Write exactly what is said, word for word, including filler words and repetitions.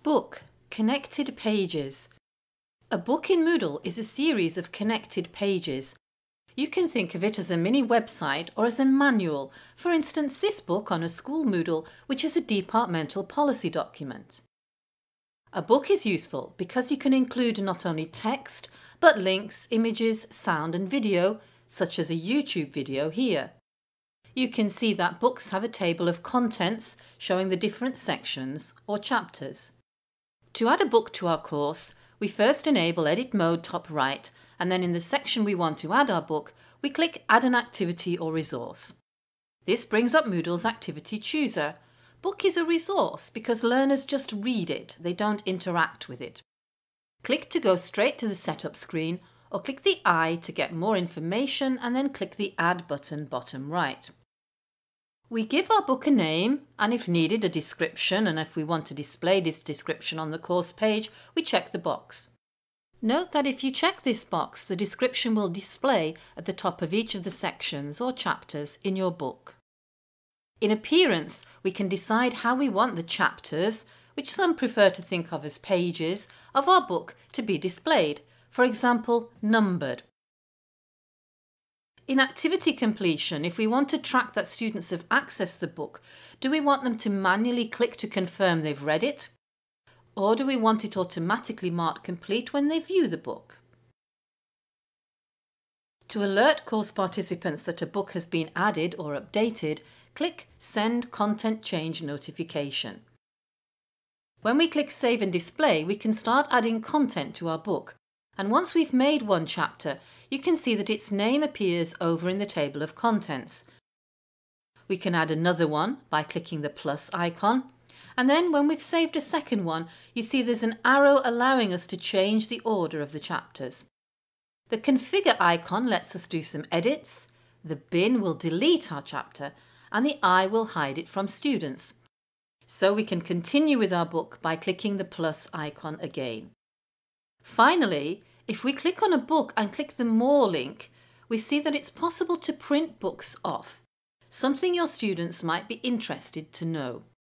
Book, connected pages. A book in Moodle is a series of connected pages. You can think of it as a mini website or as a manual, for instance this book on a school Moodle, which is a departmental policy document. A book is useful because you can include not only text but links, images, sound and video, such as a YouTube video here. You can see that books have a table of contents showing the different sections or chapters. To add a book to our course, we first enable Edit Mode top right, and then in the section we want to add our book, we click Add an activity or resource. This brings up Moodle's activity chooser. Book is a resource because learners just read it, they don't interact with it. Click to go straight to the setup screen, or click the I to get more information and then click the Add button bottom right. We give our book a name and if needed a description, and if we want to display this description on the course page, we check the box. Note that if you check this box, the description will display at the top of each of the sections or chapters in your book. In appearance, we can decide how we want the chapters, which some prefer to think of as pages, of our book to be displayed, for example, numbered. In activity completion, if we want to track that students have accessed the book, do we want them to manually click to confirm they've read it? Or do we want it automatically marked complete when they view the book? To alert course participants that a book has been added or updated, click Send Content Change Notification. When we click Save and Display, we can start adding content to our book. And once we've made one chapter, you can see that its name appears over in the table of contents. We can add another one by clicking the plus icon, and then when we've saved a second one, you see there's an arrow allowing us to change the order of the chapters. The configure icon lets us do some edits, the bin will delete our chapter, and the I will hide it from students. So we can continue with our book by clicking the plus icon again. Finally, if we click on a book and click the More link, we see that it's possible to print books off, something your students might be interested to know.